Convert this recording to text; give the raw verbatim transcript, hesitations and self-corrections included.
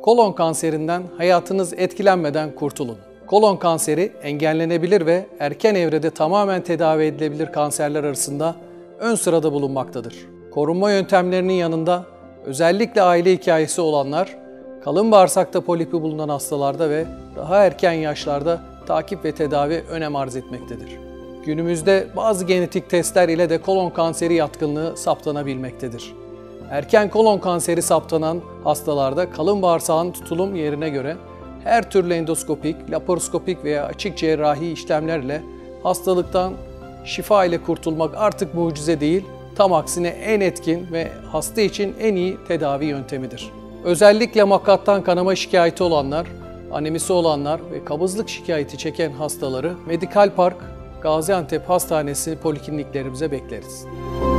Kolon kanserinden hayatınız etkilenmeden kurtulun. Kolon kanseri engellenebilir ve erken evrede tamamen tedavi edilebilir kanserler arasında ön sırada bulunmaktadır. Korunma yöntemlerinin yanında özellikle aile hikayesi olanlar, kalın bağırsakta polipi bulunan hastalarda ve daha erken yaşlarda takip ve tedavi önem arz etmektedir. Günümüzde bazı genetik testler ile de kolon kanseri yatkınlığı saptanabilmektedir. Erken kolon kanseri saptanan hastalarda kalın bağırsağın tutulum yerine göre her türlü endoskopik, laparoskopik veya açık cerrahi işlemlerle hastalıktan şifa ile kurtulmak artık mucize değil, tam aksine en etkin ve hasta için en iyi tedavi yöntemidir. Özellikle makattan kanama şikayeti olanlar, anemisi olanlar ve kabızlık şikayeti çeken hastaları Medikal Park Gaziantep Hastanesi polikliniklerimize bekleriz.